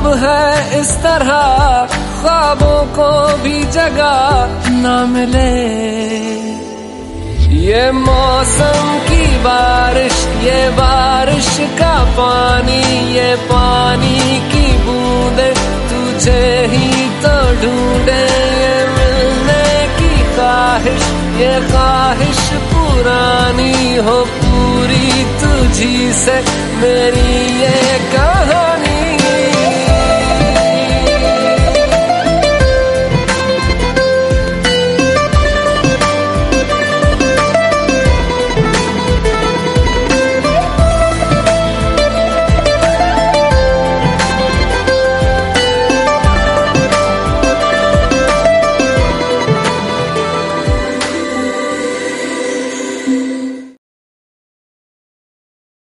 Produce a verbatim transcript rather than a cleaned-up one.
अब है इस तरह ख्वाबों को भी जगह न मिले। ये मौसम की बारिश, ये बारिश का पानी, ये पानी की बूंदे तुझे ही तो ढूंढे। ये मिलने की ख्वाहिश, ये ख्वाहिश पुरानी हो पूरी तुझी से मेरी ये कहानी।